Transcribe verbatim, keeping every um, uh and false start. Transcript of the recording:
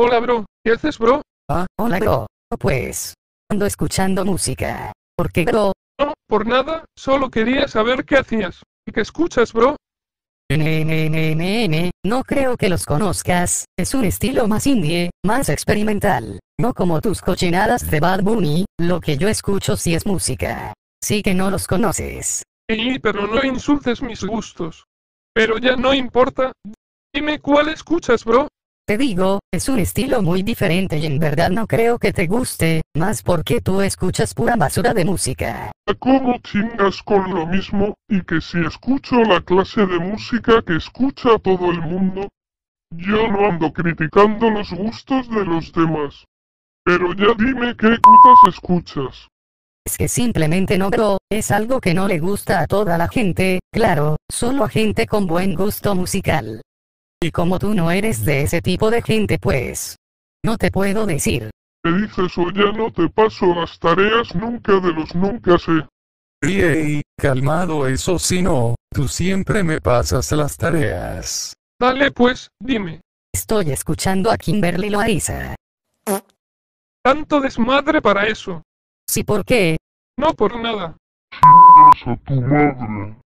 Hola bro, ¿qué haces bro? Ah, hola bro. Pues, ando escuchando música. ¿Por qué bro? No, por nada, solo quería saber qué hacías. ¿Y qué escuchas bro? N N N N N, no creo que los conozcas, es un estilo más indie, más experimental, no como tus cochinadas de Bad Bunny, lo que yo escucho sí es música. Sí que no los conoces. Y pero no insultes mis gustos. Pero ya no importa. Dime cuál escuchas bro. Te digo, es un estilo muy diferente y en verdad no creo que te guste, más porque tú escuchas pura basura de música. ¿Cómo chingas con lo mismo? Y que si escucho la clase de música que escucha todo el mundo, yo no ando criticando los gustos de los demás. Pero ya dime qué putas escuchas. Es que simplemente no bro, es algo que no le gusta a toda la gente, claro, solo a gente con buen gusto musical. Y como tú no eres de ese tipo de gente pues, no te puedo decir. Me dices o ya no te paso las tareas nunca de los nunca sé. Ey, ey, calmado, eso sí no, tú siempre me pasas las tareas. Dale pues, dime. Estoy escuchando a Kimberly Loaiza. Tanto desmadre para eso. Sí, ¿por qué? No por nada. Chingas a tu madre.